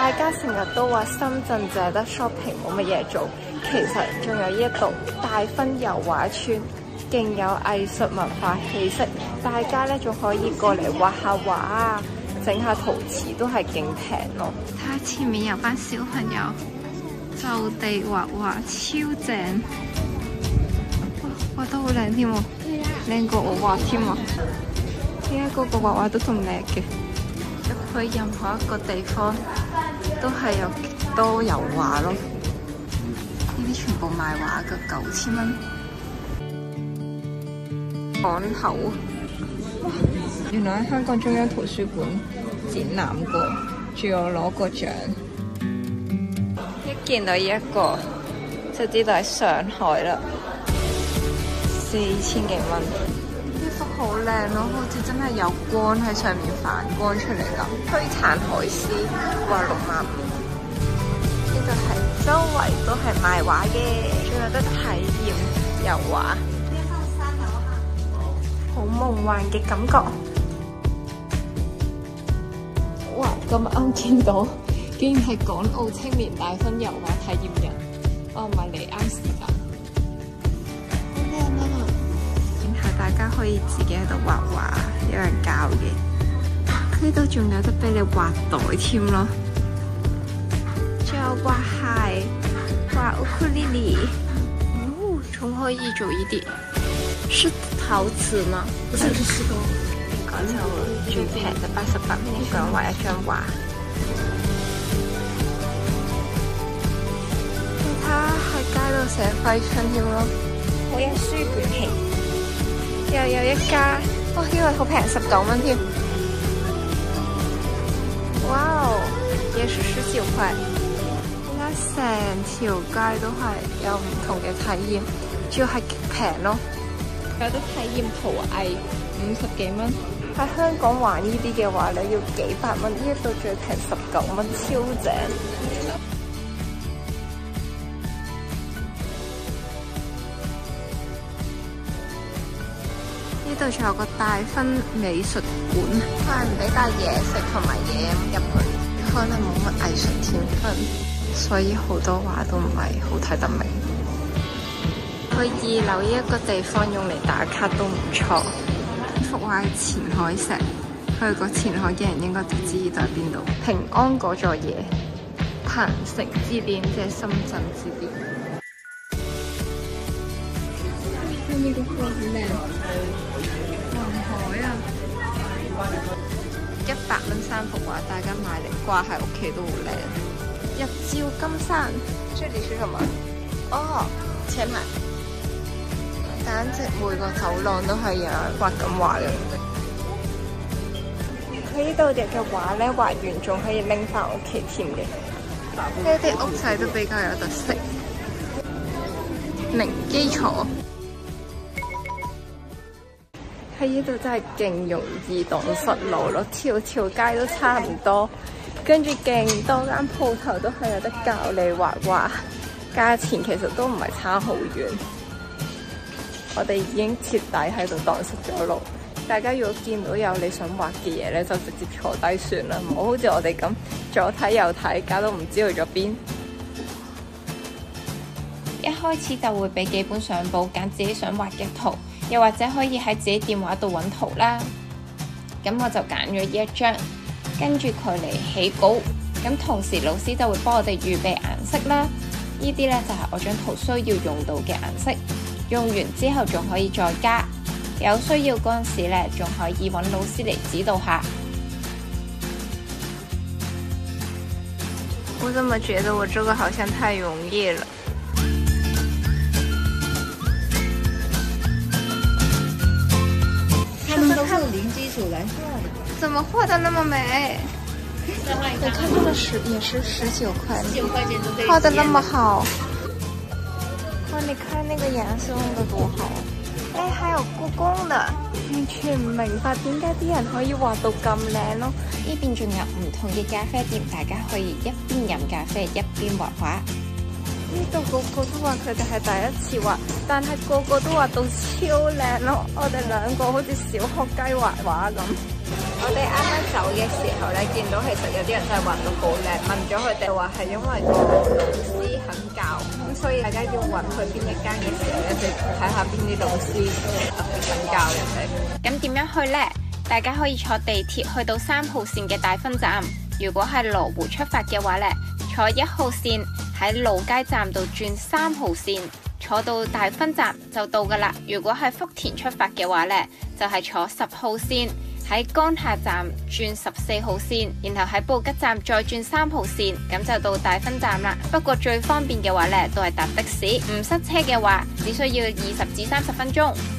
大家成日都話深圳淨係得 shopping 冇乜嘢做，其實仲有一度大分油畫村，勁有藝術文化氣息。大家咧仲可以過嚟畫下畫啊，整下陶瓷都係勁平咯。睇下前面有班小朋友就地畫畫，超正，畫得好靚添喎，靚過我畫添喎。點解個個畫畫都咁叻嘅？入去任何一個地方都係有極多油畫咯。呢啲全部賣畫嘅，9000蚊。港口，哇！原來喺香港中央圖書館展覽過，仲有攞過獎。一見到呢一個就知道係上海啦，4000幾蚊。呢幅好靚咯，好似真係有光喺上面反光出嚟咁。璀璨海獅話65000。呢度係周圍都係賣畫嘅，仲有得體驗油畫，好夢幻嘅感覺。哇！咁啱見到，竟然係港澳青年大分油畫體驗人，我咪嚟啱時間。好靚啊！然後大家可以自己喺度畫畫，有人教嘅。呢度仲有得俾你畫袋添咯。仲有畫鞋、畫烏克麗麗，哦，仲可以做呢啲，是陶瓷嗎？不是，是石頭。呢個就最平就88蚊一個人畫一張畫。你睇下喺街度寫揮春添咯，好有書卷氣。又有一家，哇！呢個好平，19蚊添。哇哦，也是19塊。成條街都係有唔同嘅體驗，主要係極平咯。有得體驗陶藝，50幾蚊。喺香港玩呢啲嘅話咧，要幾百蚊，呢度最平19蚊，超正。呢度仲有個大分美術館，但係唔俾帶嘢食同埋嘢飲入去，可能冇乜藝術天分。所以好多畫都唔係好睇得明。去2樓呢一個地方用嚟打卡都唔錯。呢幅畫係前海石，去過前海嘅人應該都知道喺邊度。平安嗰座嘢，鵬城之巔即係深圳之巔。呢個花好靚，黃海啊！100蚊3幅畫，大家買嚟掛喺屋企都好靚。日照金山，這裡是什麼？哦，前排，簡直每個走廊都係有人畫緊畫嘅。佢呢度嘅畫咧，畫完仲可以拎翻屋企添嘅。呢啲屋仔都比較有特色。零基礎喺呢度真係勁容易蕩失路咯，條條街都差唔多。跟住勁多間鋪頭都係有得教你畫畫，價錢其實都唔係差好遠。我哋已經徹底喺度蕩失咗路。大家如果見到有你想畫嘅嘢咧，就直接坐低算啦，唔好好似我哋咁左睇右睇，搞到唔知去咗邊。一開始就會俾幾本相簿揀自己想畫嘅圖，又或者可以喺自己電話度揾圖啦。咁我就揀咗呢一張。跟住佢嚟起稿，咁同時老師就會幫我哋預備顏色啦。呢啲呢就係我張圖需要用到嘅顏色，用完之後仲可以再加，有需要嗰陣時呢仲可以揾老師嚟指導下。我怎麼覺得我這個好像太容易了？ 他們都是零基礎來畫的。 怎麼畫得那麼美？我看這個也是19塊，19塊錢都可以畫得那麼好。哇，你看那個顏色用得多好！哎，還有故宮的，完全唔明白點解啲人可以畫到咁靚咯。呢邊仲有唔同嘅咖啡店，大家可以一邊飲咖啡一邊畫畫。呢度個個都話佢哋係第一次畫，但係個個都畫到超靚咯。我哋兩個好似小學雞畫畫咁。 我哋啱啱走嘅時候咧，見到其實有啲人真係畫到好靚，問咗佢哋話係因為個老師肯教，咁所以大家要揾去邊一間嘅時候咧，就睇下邊啲老師特別肯教人哋。 咁點樣去呢？大家可以坐地鐵去到3號線嘅大分站。如果係羅湖出發嘅話呢，坐1號線喺路街站度轉3號線，坐到大分站就到噶啦。如果係福田出發嘅話呢，就係坐10號線喺江夏站轉14號線，然後喺布吉站再轉3號線，咁就到大分站啦。不過最方便嘅話呢，都係搭的士，唔塞車嘅話，只需要20至30分鐘。